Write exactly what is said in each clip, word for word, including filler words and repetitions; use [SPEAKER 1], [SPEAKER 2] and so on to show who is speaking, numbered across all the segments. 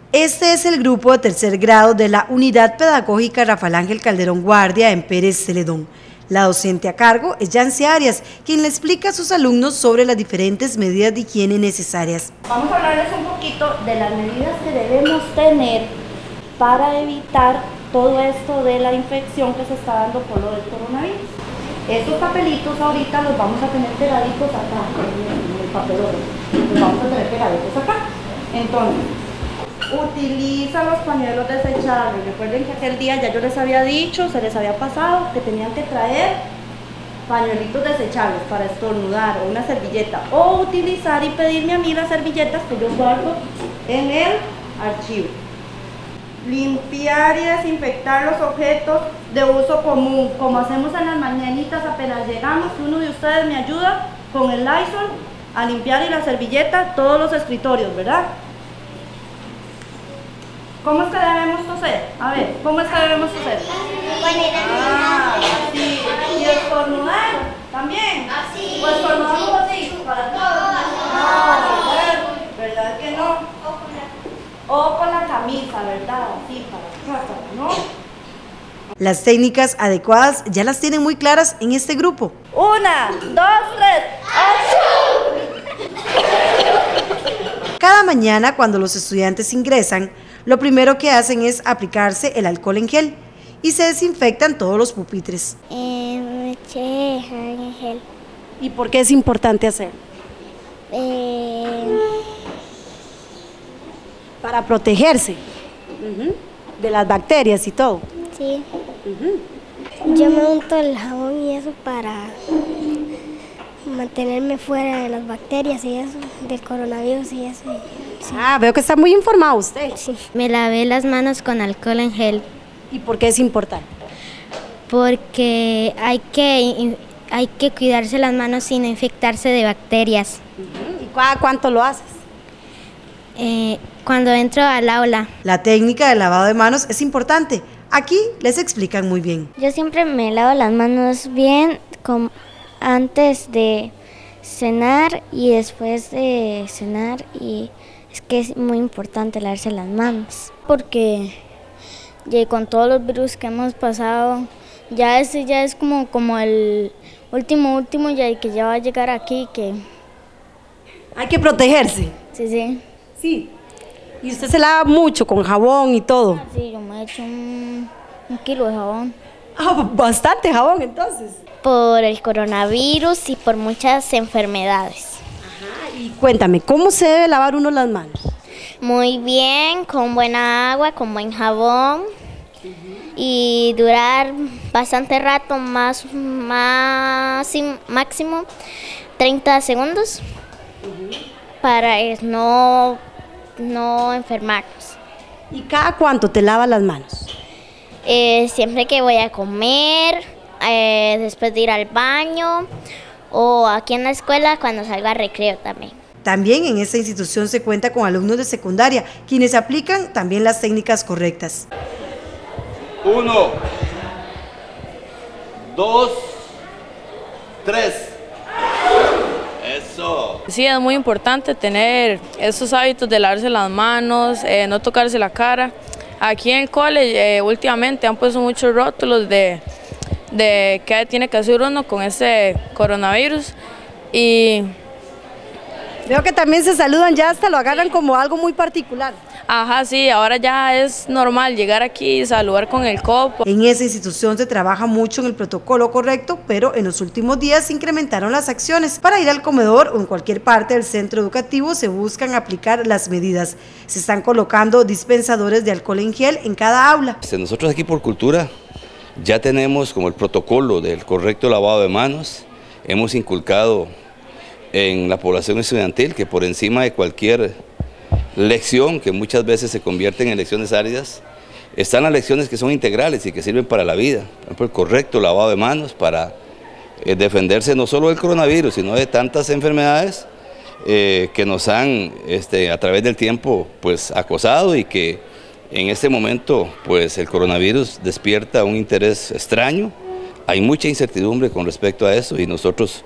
[SPEAKER 1] Este es el grupo de tercer grado de la Unidad Pedagógica Rafael Ángel Calderón Guardia en Pérez Celedón. La docente a cargo es Yancy Arias, quien le explica a sus alumnos sobre las diferentes medidas de higiene necesarias.
[SPEAKER 2] Vamos a hablarles un poquito de las medidas que debemos tener para evitar todo esto de la infección que se está dando por lo del coronavirus. Estos papelitos ahorita los vamos a tener pegaditos acá, en el papelón, los vamos a tener pegaditos acá. Entonces, utiliza los pañuelos desechables. Recuerden que aquel día ya yo les había dicho, se les había pasado, que tenían que traer pañuelitos desechables para estornudar o una servilleta, o utilizar y pedirme a mí las servilletas que yo guardo en el archivo. Limpiar y desinfectar los objetos de uso común, como hacemos en las mañanitas apenas llegamos. Uno de ustedes me ayuda con el Lysol a limpiar y la servilleta todos los escritorios, ¿verdad? ¿Cómo es que debemos toser? A ver, ¿cómo es que debemos toser? Ah, así. ¿Y estornudar? ¿También? Así. ¿O estornudamos así? Para todos. No, ¿verdad que no? O con la camisa, ¿verdad? Así, para acá, ¿no?
[SPEAKER 1] Las técnicas adecuadas ya las tienen muy claras en este grupo.
[SPEAKER 2] Una, dos, tres, ¡acción!
[SPEAKER 1] Cada mañana cuando los estudiantes ingresan, lo primero que hacen es aplicarse el alcohol en gel y se desinfectan todos los pupitres.
[SPEAKER 3] Eh, me eché en gel.
[SPEAKER 1] ¿Y por qué es importante hacer?
[SPEAKER 3] Eh,
[SPEAKER 1] Para protegerse uh-huh. de las bacterias y todo.
[SPEAKER 3] Sí.
[SPEAKER 1] Uh-huh.
[SPEAKER 3] Yo me unto el jabón y eso para mantenerme fuera de las bacterias y eso, del coronavirus y eso.
[SPEAKER 1] Sí. Ah, veo que está muy informado usted.
[SPEAKER 3] Sí. Me lavé las manos con alcohol en gel.
[SPEAKER 1] ¿Y por qué es importante?
[SPEAKER 3] Porque hay que, hay que cuidarse las manos sin infectarse de bacterias.
[SPEAKER 1] Uh-huh. ¿Y cada cuánto lo haces?
[SPEAKER 3] Eh, cuando entro al aula.
[SPEAKER 1] La técnica del lavado de manos es importante. Aquí les explican muy bien.
[SPEAKER 3] Yo siempre me lavo las manos bien con, antes de cenar y después de cenar, y es que es muy importante lavarse las manos. Porque ya con todos los virus que hemos pasado, ya ese ya es como, como el último último ya que ya va a llegar aquí. Que
[SPEAKER 1] hay que protegerse.
[SPEAKER 3] Sí, sí.
[SPEAKER 1] Sí. ¿Y usted se lava mucho con jabón y todo?
[SPEAKER 3] Sí, yo me he hecho un, un kilo de jabón.
[SPEAKER 1] Ah, bastante jabón entonces.
[SPEAKER 3] Por el coronavirus y por muchas enfermedades.
[SPEAKER 1] Ajá. Y cuéntame, ¿cómo se debe lavar uno las manos?
[SPEAKER 3] Muy bien, con buena agua, con buen jabón. Uh-huh. Y durar bastante rato, más, más máximo treinta segundos. Uh-huh. Para no, no enfermarnos.
[SPEAKER 1] ¿Y cada cuánto te lavas las manos?
[SPEAKER 3] Eh, siempre que voy a comer, eh, después de ir al baño, o aquí en la escuela cuando salgo a recreo también.
[SPEAKER 1] También en esta institución se cuenta con alumnos de secundaria, quienes aplican también las técnicas correctas.
[SPEAKER 4] Uno, dos, tres. Eso.
[SPEAKER 5] Sí, es muy importante tener esos hábitos de lavarse las manos, eh, no tocarse la cara. Aquí en el cole eh, últimamente han puesto muchos rótulos de, de qué tiene que hacer uno con este coronavirus. Y
[SPEAKER 1] veo que también se saludan, ya hasta lo agarran como algo muy particular.
[SPEAKER 5] Ajá, sí, ahora ya es normal llegar aquí y saludar con el copo.
[SPEAKER 1] En esa institución se trabaja mucho en el protocolo correcto, pero en los últimos días se incrementaron las acciones. Para ir al comedor o en cualquier parte del centro educativo se buscan aplicar las medidas. Se están colocando dispensadores de alcohol en gel en cada aula.
[SPEAKER 4] Nosotros aquí por cultura ya tenemos como el protocolo del correcto lavado de manos. Hemos inculcado en la población estudiantil que por encima de cualquier lección, que muchas veces se convierten en lecciones áridas, están las lecciones que son integrales y que sirven para la vida. Por ejemplo, el correcto lavado de manos para eh, defenderse no solo del coronavirus, sino de tantas enfermedades eh, que nos han este, a través del tiempo pues, acosado, y que en este momento pues, el coronavirus despierta un interés extraño. Hay mucha incertidumbre con respecto a eso, y nosotros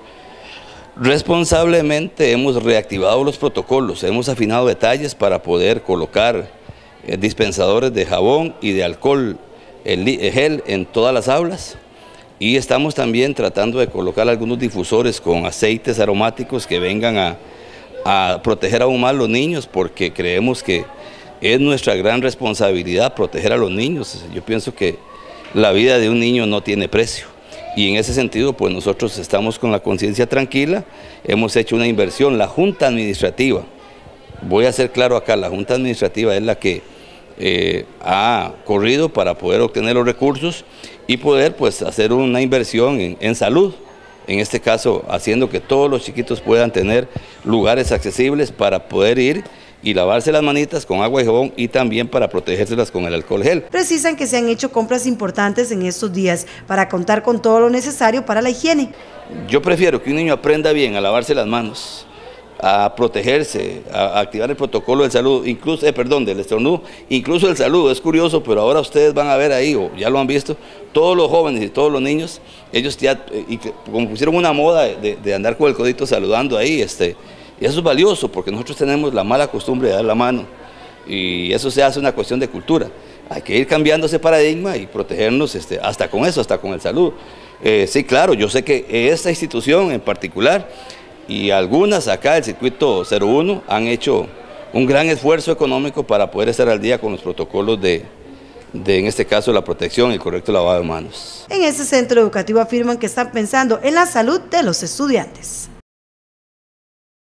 [SPEAKER 4] responsablemente hemos reactivado los protocolos, hemos afinado detalles para poder colocar eh, dispensadores de jabón y de alcohol el, el gel en todas las aulas. Y estamos también tratando de colocar algunos difusores con aceites aromáticos que vengan a, a proteger aún más a los niños, porque creemos que es nuestra gran responsabilidad proteger a los niños. Yo pienso que la vida de un niño no tiene precio. Y en ese sentido, pues nosotros estamos con la conciencia tranquila, hemos hecho una inversión. La Junta Administrativa, voy a ser claro acá, la Junta Administrativa es la que eh, ha corrido para poder obtener los recursos y poder pues hacer una inversión en, en salud, en este caso haciendo que todos los chiquitos puedan tener lugares accesibles para poder ir y lavarse las manitas con agua y jabón y también para protegérselas con el alcohol gel.
[SPEAKER 1] Precisan que se han hecho compras importantes en estos días para contar con todo lo necesario para la higiene.
[SPEAKER 4] Yo prefiero que un niño aprenda bien a lavarse las manos, a protegerse, a activar el protocolo del saludo, incluso, eh, perdón, del estornudo, incluso el saludo. Es curioso, pero ahora ustedes van a ver ahí, o ya lo han visto, todos los jóvenes y todos los niños, ellos ya, y como pusieron una moda de, de andar con el codito saludando ahí, este, y eso es valioso, porque nosotros tenemos la mala costumbre de dar la mano, y eso se hace una cuestión de cultura. Hay que ir cambiando ese paradigma y protegernos este, hasta con eso, hasta con el saludo. Eh, sí, claro, yo sé que esta institución en particular, y algunas acá del circuito cero uno han hecho un gran esfuerzo económico para poder estar al día con los protocolos de, de en este caso, la protección y el correcto lavado de manos.
[SPEAKER 1] En este centro educativo afirman que están pensando en la salud de los estudiantes.